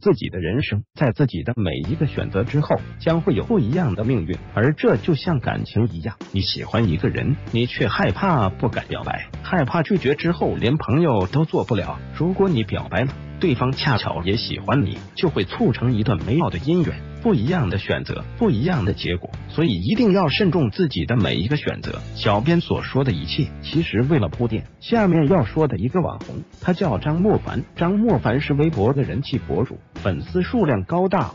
自己的人生，在自己的每一个选择之后，将会有不一样的命运。而这就像感情一样，你喜欢一个人，你却害怕不敢表白，害怕拒绝之后连朋友都做不了。如果你表白了，对方恰巧也喜欢你，就会促成一段美好的姻缘。不一样的选择，不一样的结果，所以一定要慎重自己的每一个选择。小编所说的一切，其实为了铺垫下面要说的一个网红，他叫张莫凡。张莫凡是微博的人气博主，粉丝数量高达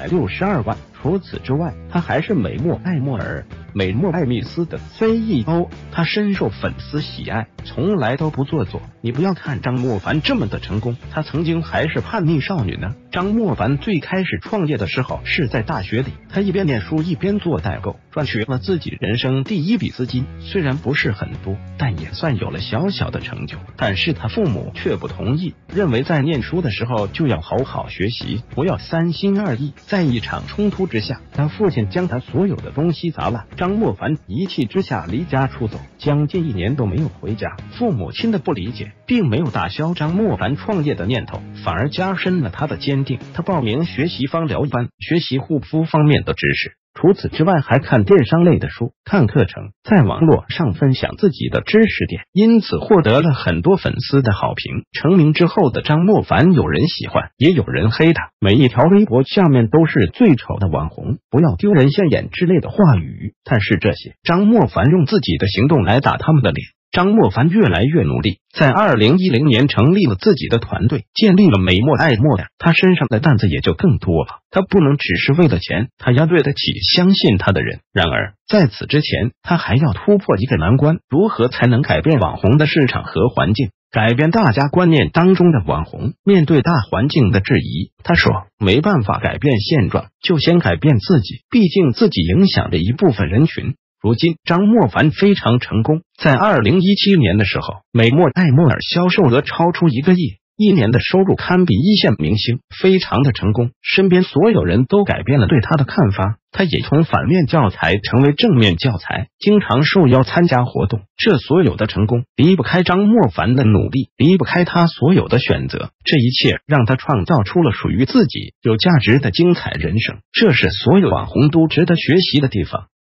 862万。除此之外，他还是美墨爱莫尔、美墨爱密斯的 CEO， 他深受粉丝喜爱，从来都不做作。你不要看张莫凡这么的成功，他曾经还是叛逆少女呢。张莫凡最开始创业的时候是在大学里，他一边念书一边做代购，赚取了自己人生第一笔资金，虽然不是很多，但也算有了小小的成就。但是他父母却不同意，认为在念书的时候就要好好学习，不要三心二意。在一场冲突之下，他父亲将他所有的东西砸烂，张莫凡一气之下离家出走，将近1年都没有回家。父母亲的不理解并没有打消张莫凡创业的念头，反而加深了他的坚定。他报名学习芳疗班，学习护肤方面的知识。除此之外，还看电商类的书，看课程，在网络上分享自己的知识点，因此获得了很多粉丝的好评。成名之后的张莫凡，有人喜欢，也有人黑他，每一条微博下面都是最丑的网红，不要丢人现眼之类的话语。但是这些，张莫凡用自己的行动来打他们的脸。张莫凡越来越努力，在2010年成立了自己的团队，建立了美墨爱莫尔，他身上的担子也就更多了。他不能只是为了钱，他要对得起相信他的人。然而在此之前，他还要突破一个难关，如何才能改变网红的市场和环境，改变大家观念当中的网红？面对大环境的质疑，他说没办法改变现状，就先改变自己，毕竟自己影响着一部分人群。如今张莫凡非常成功，在2017年的时候，美墨爱莫尔销售额超出1个亿，1年的收入堪比一线明星，非常的成功。身边所有人都改变了对他的看法，他也从反面教材成为正面教材，经常受邀参加活动。这所有的成功离不开张莫凡的努力，离不开他所有的选择，这一切让他创造出了属于自己有价值的精彩人生，这是所有网红都值得学习的地方。